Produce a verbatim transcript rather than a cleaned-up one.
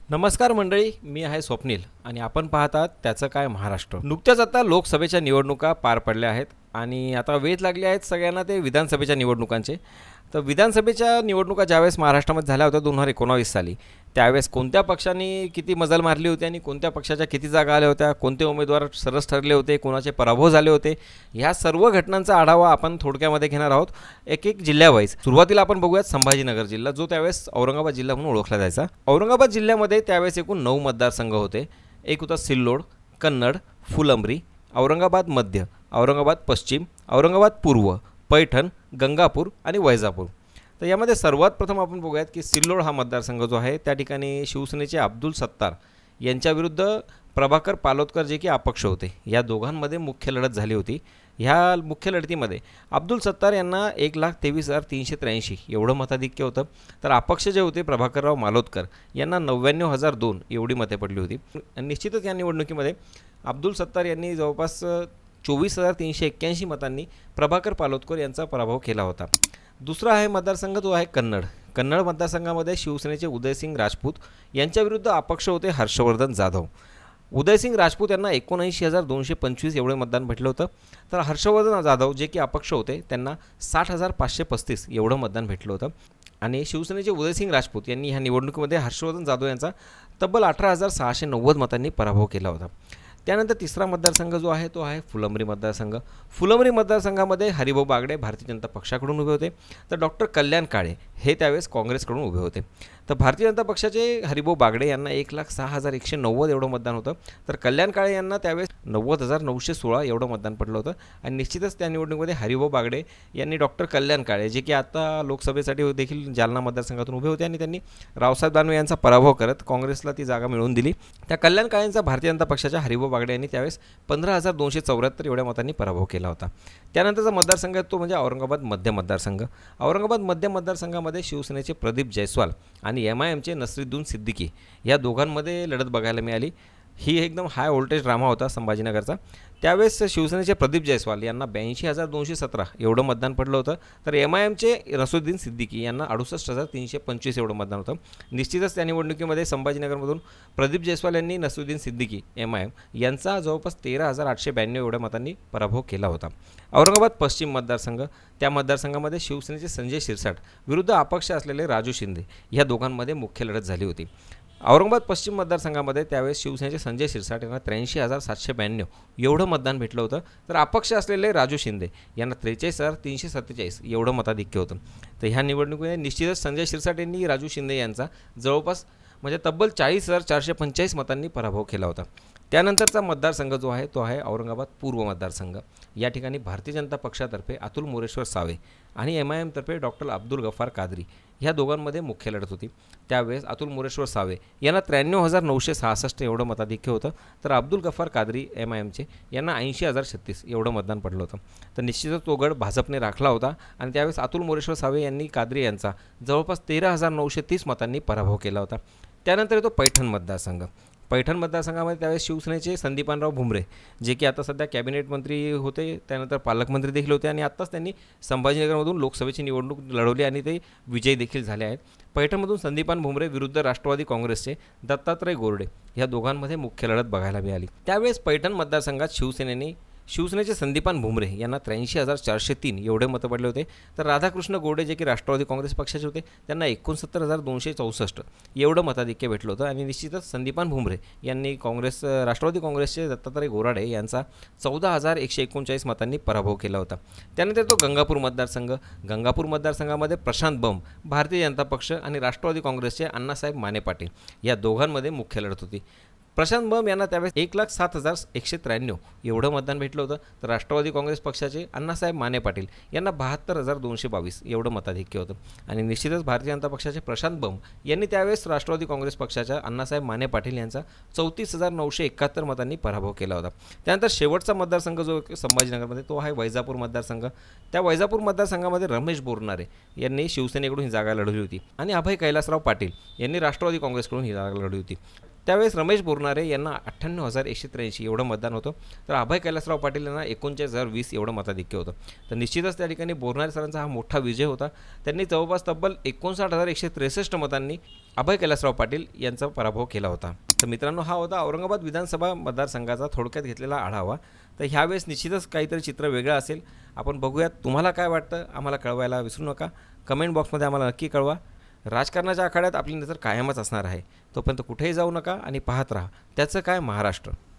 नमस्कार मंडळी, मी आहे स्वप्नील आणि आपण पाहतात त्याचं काय महाराष्ट्र. नुकत्याच आता लोकसभेच्या निवडणुका पार पडल्या आहेत आणि आता वेध लागले आहेत सगळ्यांना ते विधानसभेच्या निवडणुकांचे. तर विधानसभेच्या निवडणुका ज्यावेळेस महाराष्ट्रामध्ये झाल्या होत्या दोन हजार एकोणावीस साली, त्यावेळेस कोणत्या पक्षांनी किती मजल मारली होती आणि कोणत्या पक्षाच्या किती जागा आल्या होत्या, कोणते उमेदवार सरस ठरले होते, कोणाचे पराभव झाले होते, ह्या सर्व घटनांचा आढावा आपण थोडक्यामध्ये घेणार आहोत एक एक जिल्ह्यावाईज. सुरुवातीला आपण बघूयात संभाजीनगर जिल्हा, जो त्यावेळेस औरंगाबाद जिल्हा म्हणून ओळखला जायचा. औरंगाबाद जिल्ह्यामध्ये त्यावेळेस एकूण नऊ मतदारसंघ होते. एक होता सिल्लोड, कन्नड, फुलंब्री, औरंगाबाद मध्य, औरंगाबाद पश्चिम, औरंगाबाद पूर्व, पैठण, गंगापूर आणि वैजापूर. तर यामध्ये सर्वात प्रथम आपण बघूयात की सिल्लोड हा मतदारसंघ जो आहे त्या ठिकाणी शिवसेनेचे अब्दुल सत्तार यांच्याविरुद्ध प्रभाकर पालोदकर जे की अपक्ष होते, या दोघांमध्ये मुख्य लढत झाली होती. ह्या मुख्य लढतीमध्ये अब्दुल सत्तार यांना एक लाख तेवीस हजार तीनशे त्र्याऐंशी एवढं मताधिक्य होतं, तर अपक्ष जे होते प्रभाकरराव मालोदकर यांना नव्याण्णव हजार दोन एवढी मते पडली होती. निश्चितच या निवडणुकीमध्ये अब्दुल सत्तार यांनी जवळपास चोवीस हजार तीनशे एक्क्याऐंशी मतांनी प्रभाकर पालोदकर यांचा पराभव केला होता. दुसरा आहे मतदारसंघ जो आहे कन्नड. कन्नड मतदारसंघामध्ये शिवसेनेचे उदयसिंग राजपूत यांच्याविरुद्ध अपक्ष होते हर्षवर्धन जाधव. उदयसिंग राजपूत यांना एकोणऐंशी हजार दोनशे पंचवीस एवढे मतदान भेटलं होतं, तर हर्षवर्धन जाधव जे की अपक्ष होते त्यांना साठ हजार पाचशे पस्तीस एवढं मतदान भेटलं होतं. आणि शिवसेनेचे उदयसिंग राजपूत यांनी ह्या निवडणुकीमध्ये हर्षवर्धन जाधव यांचा तब्बल अठरा हजार सहाशे नव्वद मतांनी पराभव केला होता. त्यानंतर तिसरा मतदारसंघ जो आहे तो आहे फुलंब्री मतदारसंघ. फुलंब्री मतदारसंघामध्ये हरिभाऊ बागडे भारतीय जनता पक्षाकडून उभे होते, तर डॉक्टर कल्याण काळे हे त्यावेळेस काँग्रेसकडून उभे होते. तर भारतीय जनता पक्षाचे हरिभाऊ बागडे यांना एक लाख सहा हजार एकशे नव्वद एवढं मतदान होतं, तर कल्याण काळे यांना त्यावेळेस नव्वद हजार नऊशे सोळा एवढं मतदान पडलं होतं. आणि निश्चितच त्या निवडणुकीमध्ये हरिभाऊ बागडे यांनी डॉक्टर कल्याण काळे जे की आता लोकसभेसाठी देखील जालना मतदारसंघातून उभे होते आणि त्यांनी रावसाहेब दानवे यांचा पराभव करत काँग्रेसला ती जागा मिळवून दिली. त्या कल्याण काळेंचा भारतीय जनता पक्षाच्या हरिभाऊ बागडे यांनी त्यावेळेस पंधरा हजार दोनशे चौऱ्याहत्तर एवढ्या मतांनी पराभव केला होता. त्यानंतरचा मतदारसंघ तो म्हणजे औरंगाबाद मध्य मतदारसंघ. औरंगाबाद मध्य मतदारसंघामध्ये शिवसेनेचे प्रदीप जयस्वाल आणि एम आय एमचे नसरुद्दीन सिद्दीकी या दोघांमध्ये लढत बघायला मिळाली. ही एकदम हाय व्होल्टेज ड्रामा होता संभाजीनगरचा. त्यावेळेस शिवसेनेचे प्रदीप जयस्वाल यांना ब्याऐंशी हजार दोनशे सतरा एवढं मतदान पडलं होतं, तर एम आय एमचे नसरुद्दीन सिद्दीकी यांना अडुसष्ट हजार तीनशे पंचवीस एवढं मतदान होतं. निश्चितच त्या निवडणुकीमध्ये संभाजीनगरमधून प्रदीप जयस्वाल यांनी Nasruddin Siddiqui M I M यांचा जवळपास तेरा हजार आठशे ब्याण्णव एवढ्या मतांनी पराभव केला होता. औरंगाबाद पश्चिम मतदारसंघ, त्या मतदारसंघामध्ये शिवसेनेचे संजय शिरसाट विरुद्ध अपक्ष असलेले राजू शिंदे या दोघांमध्ये मुख्य लढत झाली होती. औरंगाबाद पश्चिम मतदारसंघामध्ये त्यावेळेस शिवसेनेचे संजय शिरसाट यांना त्र्याऐंशी हजार सातशे ब्याण्णव एवढं मतदान भेटलं होतं, तर अपक्ष असलेले राजू शिंदे यांना त्रेचाळीस हजार तीनशे सत्तेचाळीस एवढं मताधिक्य होतं. तर ह्या निवडणुकीमध्ये निश्चितच संजय शिरसाट यांनी राजू शिंदे यांचा जवळपास म्हणजे तब्बल चाळीस हजार चारशे पंचेचाळीस मतांनी पराभव केला होता. त्यानंतरचा मतदारसंघ जो आहे तो आहे औरंगाबाद पूर्व मतदारसंघ. या ठिकाणी भारतीय जनता पक्षातर्फे अतुल मोरेश्वर सावे आणि एम आय एमतर्फे डॉक्टर अब्दुल गफार कादरी ह्या दोघांमध्ये मुख्य लढत होती. त्यावेळेस अतुल मोरेश्वर सावे यांना त्र्याण्णव हजार नऊशे सहासष्ट एवढं मताधिक्य होतं, तर अब्दुल गफार कादरी एम आय एमचे यांना ऐंशी हजार छत्तीस एवढं मतदान पडलं होतं. तर निश्चितच तो गड भाजपने राखला होता आणि त्यावेळेस अतुल मोरेश्वर सावे यांनी कादरी यांचा जवळपास तेरा हजार नऊशे तीस मतांनी पराभव केला होता. त्यानंतर येतो पैठण मतदारसंघ. पैठण मतदारसंघामध्ये त्यावेळेस शिवसेनेचे संदीपानराव भुमरे जे की आता सध्या कॅबिनेट मंत्री होते, त्यानंतर पालकमंत्री देखील होते आणि आत्ताच त्यांनी संभाजीनगरमधून लोकसभेची निवडणूक लढवली आणि ते विजयी देखील झाले आहेत. पैठणमधून संदीपान भुमरे विरुद्ध राष्ट्रवादी काँग्रेसचे दत्तात्रय गोरडे या दोघांमध्ये मुख्य लढत बघायला मिळाली. त्यावेळेस पैठण मतदारसंघात शिवसेनेने शिवसेनेचे संदीपान भुमरे यांना त्र्याऐंशी हजार चारशे तीन एवढे मतं पडले होते, तर राधाकृष्ण गोडे जे की राष्ट्रवादी काँग्रेस पक्षाचे होते त्यांना एकोणसत्तर हजार दोनशे चौसष्ट एवढं मताधिक्य भेटलं होतं. आणि निश्चितच संदीपान भुमरे यांनी काँग्रेस राष्ट्रवादी काँग्रेसचे दत्तात्रय गोराडे यांचा चौदा हजार एकशे एकोणचाळीस मतांनी पराभव केला होता. त्यानंतर तो गंगापूर मतदारसंघ. गंगापूर मतदारसंघामध्ये प्रशांत बंब भारतीय जनता पक्ष आणि राष्ट्रवादी काँग्रेसचे अण्णासाहेब माने पाटील या दोघांमध्ये मुख्य लढत होती. प्रशांत बंब यांना त्यावेळेस एक लाख सात हजार एकशे त्र्याण्णव एवढं मतदान भेटलं होतं, तर राष्ट्रवादी काँग्रेस पक्षाचे अण्णासाहेब माने पाटील यांना बहात्तर हजार दोनशे बावीस एवढं मताधिक्य होतं. आणि निश्चितच भारतीय जनता पक्षाचे प्रशांत बंब यांनी त्यावेळेस राष्ट्रवादी काँग्रेस पक्षाच्या अण्णासाहेब माने पाटील यांचा चौतीस हजार नऊशे एकाहत्तर मतांनी पराभव केला होता. त्यानंतर शेवटचा मतदारसंघ जो संभाजीनगरमध्ये तो आहे वैजापूर मतदारसंघ. त्या वैजापूर मतदारसंघामध्ये रमेश बोरनारे यांनी शिवसेनेकडून ही जागा लढवली होती आणि अभय कैलासराव पाटील यांनी राष्ट्रवादी काँग्रेसकडून ही जागा लढवली होती. त्यावेळेस रमेश बोरनारे यांना अठ्ठ्याण्णव हजार एकशे त्र्याऐंशी एवढं मतदान होतं, तर अभय कैलासराव पाटील यांना एकोणचाळीस हजार वीस एवढं मताधिक्य होतं. तर निश्चितच त्या ठिकाणी बोरनारे सरांचा हा मोठा विजय होता. त्यांनी जवळपास तब्बल एकोणसाठ हजार एकशे त्रेसष्ट मतांनी अभय कैलासराव पाटील यांचा पराभव केला होता. तर मित्रांनो, हा होता औरंगाबाद विधानसभा मतदारसंघाचा थोडक्यात घेतलेला आढावा. तर ह्यावेळेस निश्चितच काहीतरी चित्र वेगळं असेल. आपण बघूयात. तुम्हाला काय वाटतं आम्हाला कळवायला विसरू नका. कमेंट बॉक्समध्ये आम्हाला नक्की कळवा. राजकारणाच्या आखाड्यात आपली नजर कायमच असणार आहे. तोपर्यंत कुठेही जाऊ नका आणि पाहत राहा त्याचं काय महाराष्ट्र.